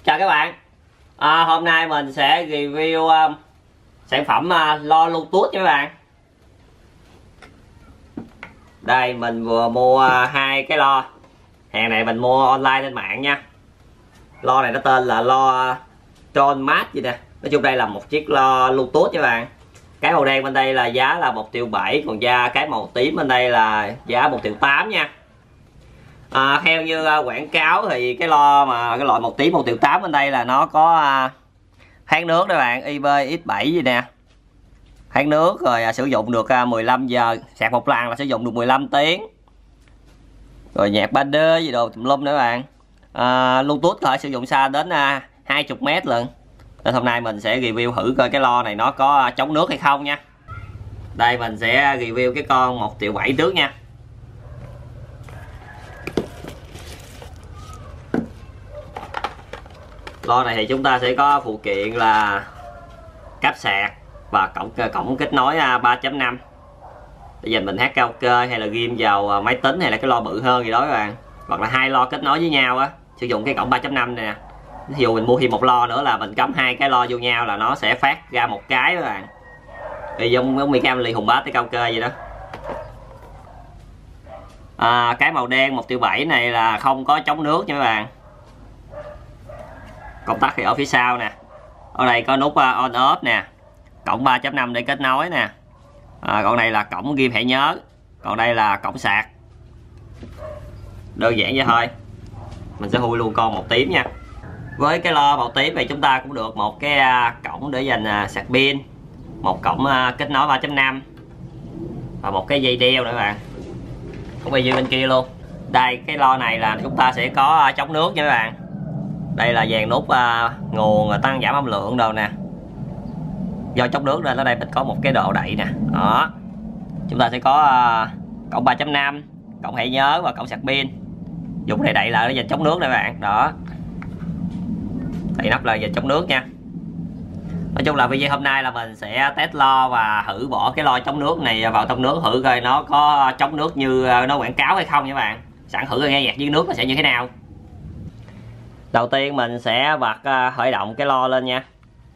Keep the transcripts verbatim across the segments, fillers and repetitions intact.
Chào các bạn. à, Hôm nay mình sẽ review uh, sản phẩm uh, lo Bluetooth nha các bạn. Đây mình vừa mua uh, hai cái lo. Hàng này mình mua online trên mạng nha. Lo này nó tên là lo Tron Mát gì nè. Nói chung đây là một chiếc lo Bluetooth nha các bạn. Cái màu đen bên đây là giá là một triệu bảy, còn da cái màu tím bên đây là giá một triệu tám nha. À, theo như uh, quảng cáo thì cái lo mà cái loại một tí một triệu tám bên đây là nó có uh, kháng nước các bạn, i bê ích bảy gì nè, kháng nước rồi uh, sử dụng được uh, mười lăm giờ, sạc một lần là sử dụng được mười lăm tiếng, rồi nhạc ba D gì đồ tùm lum nữa các bạn. uh, Bluetooth có thể sử dụng xa đến uh, hai mươi mét lận. Nên hôm nay mình sẽ review thử coi cái lo này nó có uh, chống nước hay không nha. Đây mình sẽ review cái con một triệu bảy trước nha. Lo này thì chúng ta sẽ có phụ kiện là cáp sạc và cổng cổng kết nối ba chấm năm. Bây giờ mình hát karaoke hay là ghim vào máy tính hay là cái lo bự hơn gì đó các bạn, hoặc là hai lo kết nối với nhau á, sử dụng cái cổng ba chấm năm này nè. Ví dụ mình mua thêm một lo nữa là mình cắm hai cái lo vô nhau là nó sẽ phát ra một cái các bạn. Thì giống giống Micam ly hùng bá tới karaoke vậy đó. À, cái màu đen một triệu bảy này là không có chống nước nha các bạn. Công tắc thì ở phía sau nè. Ở đây có nút on off nè, cổng ba chấm năm để kết nối nè. À, còn này là cổng ghim thẻ nhớ, còn đây là cổng sạc. Đơn giản vậy thôi. Mình sẽ khui luôn con màu tím nha. Với cái lo màu tím này chúng ta cũng được một cái cổng để dành sạc pin, một cổng kết nối ba chấm năm và một cái dây đeo nữa các bạn. Cũng y như bên kia luôn. Đây cái lo này là chúng ta sẽ có chống nước nha các bạn. Đây là dàn nút uh, nguồn tăng giảm âm lượng đâu nè. Do chống nước nên ở đây mình có một cái độ đậy nè. Đó. Chúng ta sẽ có uh, cổng ba chấm năm, cổng thẻ nhớ và cổng sạc pin. Dùng này đậy lại để dành chống nước nè các bạn. Đó. Đậy nắp là dành chống nước nha. Nói chung là video hôm nay là mình sẽ test lo và thử bỏ cái lo chống nước này vào trong nước, thử coi nó có chống nước như nó quảng cáo hay không nha các bạn. Sẵn thử nghe nhạc dưới nước nó sẽ như thế nào. Đầu tiên mình sẽ bật uh, khởi động cái lo lên nha.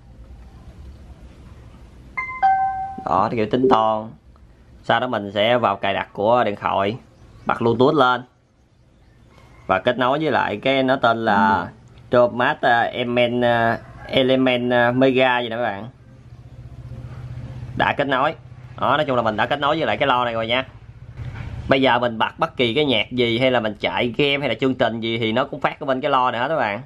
Đó, kiểu tính toán. Sau đó mình sẽ vào cài đặt của điện thoại, bật Bluetooth lên và kết nối với lại cái nó tên là Tomat Element Element Mega gì đó các bạn. Đã kết nối. Đó, nói chung là mình đã kết nối với lại cái lo này rồi nha. Bây giờ mình bật bất kỳ cái nhạc gì hay là mình chạy game hay là chương trình gì thì nó cũng phát ở bên cái lo này hết các bạn.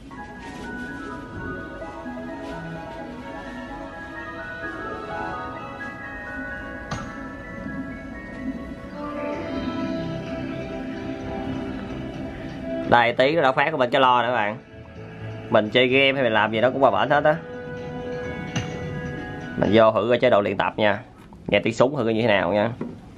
Đây tí nó đã phát ở bên cái lo nữa các bạn. Mình chơi game hay mình làm gì nó cũng qua bển hết á. Mình vô thử coi chế độ luyện tập nha. Nghe tiếng súng thử coi như thế nào nha.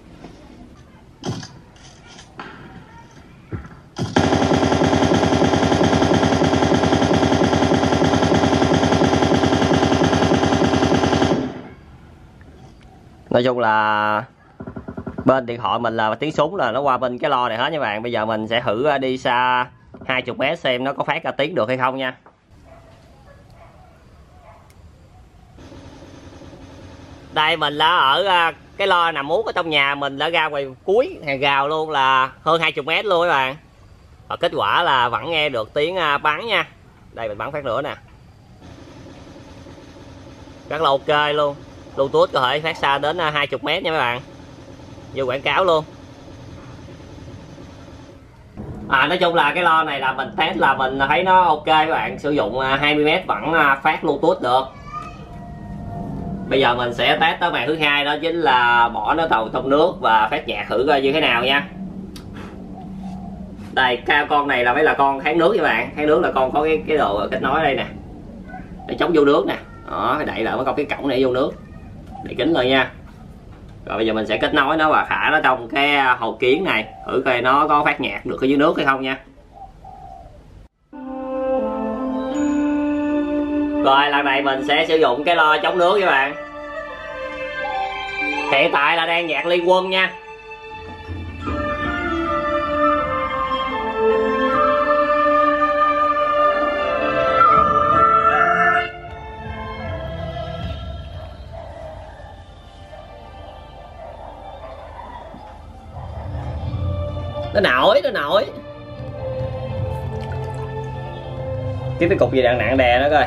Nói chung là bên điện thoại mình là tiếng súng là nó qua bên cái lo này hết nha bạn. Bây giờ mình sẽ thử đi xa hai mươi mét xem nó có phát ra tiếng được hay không nha. Đây mình đã ở cái lo nằm út ở trong nhà mình, đã ra ngoài cuối hàng rào luôn là hơn hai mươi mét luôn các bạn. Và kết quả là vẫn nghe được tiếng bắn nha. Đây mình bắn phát nữa nè. Rất là ok luôn. Bluetooth có thể phát xa đến hai mươi mét nha các bạn. Như quảng cáo luôn. À, nói chung là cái lo này là mình test là mình thấy nó ok các bạn. Sử dụng hai mươi mét vẫn phát Bluetooth được. Bây giờ mình sẽ test tới màn thứ hai, đó chính là bỏ nó vào trong nước và phát nhạc thử coi như thế nào nha. Đây, cái con này là mới là con kháng nước các bạn. Kháng nước là con có cái cái độ kết nối ở đây nè, để chống vô nước nè. Đó, phải đậy lại mới có cái cổng này vô nước. Đậy kính rồi nha. Rồi bây giờ mình sẽ kết nối nó và thả nó trong cái hồ kiến này, thử coi nó có phát nhạc được ở dưới nước hay không nha. Rồi lần này mình sẽ sử dụng cái lo chống nước các bạn. Hiện tại là đang nhạc Liên Quân nha. nổi, nó nổi. Tiếp cái cục gì nặng nặng đè nó coi.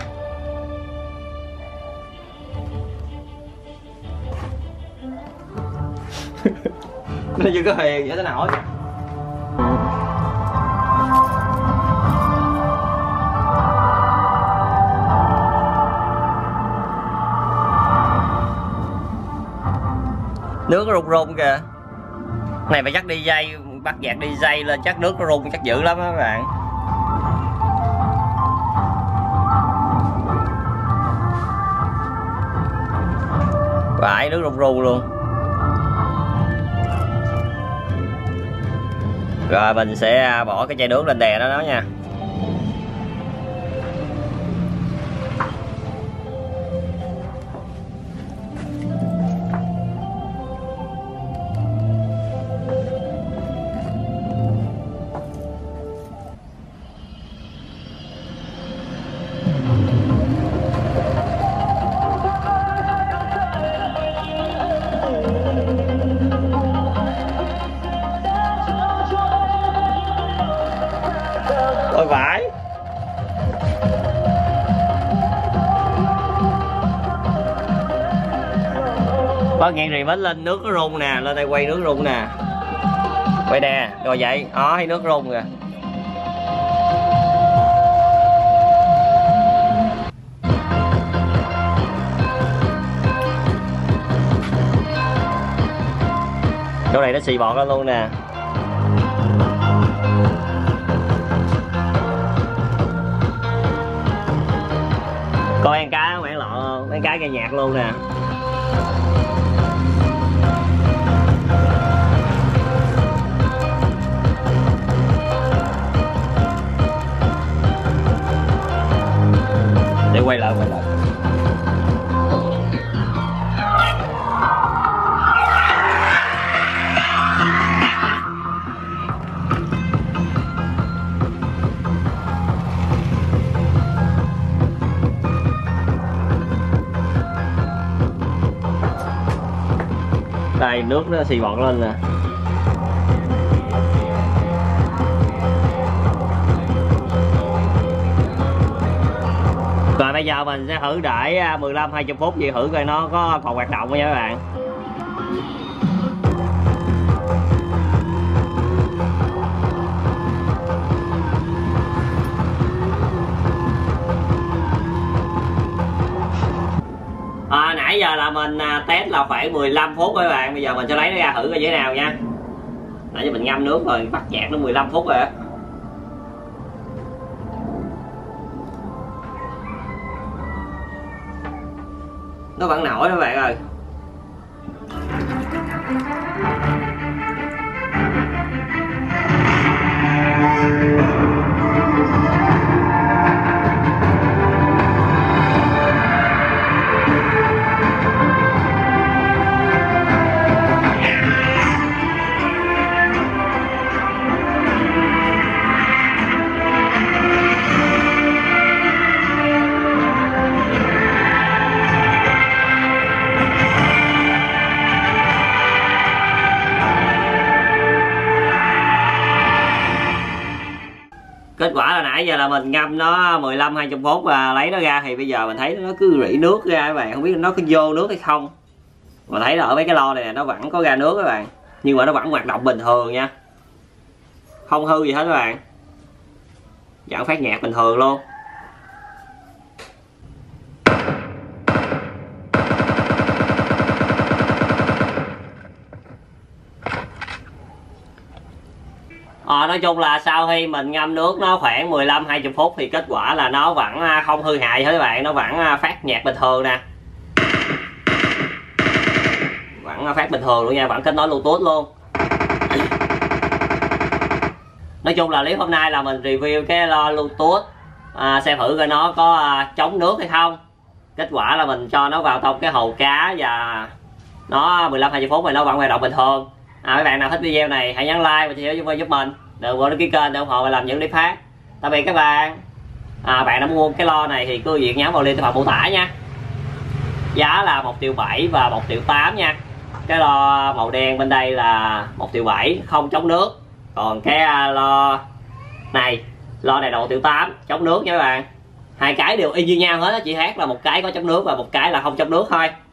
Nó chưa có huyền vậy nó nổi. Nước nó rung rung kìa. Này phải chắc đi dây, bắt dạt đi dây lên chắc nước nó rung chắc dữ lắm đó các bạn. Phải nước rung rung luôn. Rồi mình sẽ bỏ cái chai nước lên đè nó đó nha. Ôi vãi. Bác nghe rì bánh lên nước nó rung nè, lên đây quay nước rung nè. Quay nè, rồi vậy, đó thấy nước rung kìa. Chỗ này nó xì bọt lên luôn nè. Coi ăn cá quảng lọ không? Ăn cá nghe nhạc luôn nè. Để quay lại quay lại. Đây nước nó xì bọt lên nè. Rồi bây giờ mình sẽ thử đợi mười lăm hai mươi phút gì thử coi nó có còn hoạt động không nha các bạn. À, nãy giờ là mình test là khoảng mười lăm phút các bạn. Bây giờ mình sẽ lấy nó ra thử coi như thế nào nha. Nãy giờ mình ngâm nước rồi bắt chạc nó mười lăm phút rồi á. Nó vẫn nổi đó các bạn ơi. Kết quả là nãy giờ là mình ngâm nó mười lăm hai mươi phút và lấy nó ra thì bây giờ mình thấy nó cứ rỉ nước ra các bạn, không biết nó có vô nước hay không. Mà thấy là ở mấy cái lo này nó vẫn có ra nước các bạn, nhưng mà nó vẫn hoạt động bình thường nha, không hư gì hết các bạn, vẫn phát nhạc bình thường luôn. Ờ, nói chung là sau khi mình ngâm nước nó khoảng mười lăm hai mươi phút thì kết quả là nó vẫn không hư hại hết các bạn, nó vẫn phát nhạc bình thường nè, vẫn phát bình thường luôn nha, vẫn kết nối Bluetooth luôn. Nói chung là clip hôm nay là mình review cái lo Bluetooth, à, xem thử coi nó có à, chống nước hay không. Kết quả là mình cho nó vào trong cái hồ cá và nó mười lăm hai mươi phút rồi nó vẫn hoạt động bình thường. À, các bạn nào thích video này hãy nhấn like và chia sẻ giúp mình, đừng quên đăng ký kênh để ủng hộ và làm những clip khác. Tạm biệt các bạn. À, bạn đã mua cái lo này thì cứ việc nhấn vào link phần mô tả nha. Giá là một triệu bảy và một triệu tám nha. Cái lo màu đen bên đây là một triệu bảy, không chống nước. Còn cái à, lo này, lo này đầu tiểu tám chống nước nha các bạn. Hai cái đều y như nhau hết á, chỉ khác là một cái có chống nước và một cái là không chống nước thôi.